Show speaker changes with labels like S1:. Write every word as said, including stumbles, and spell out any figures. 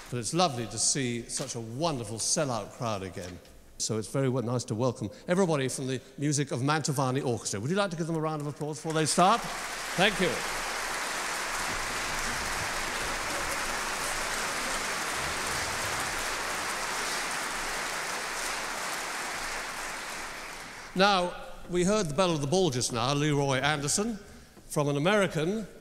S1: But it's lovely to see such a wonderful sellout crowd again. So it's very nice to welcome everybody from the Music of Mantovani Orchestra. Would you like to give them a round of applause before they start? Thank you. Now, we heard the bell of the ball just now, Leroy Anderson, from an American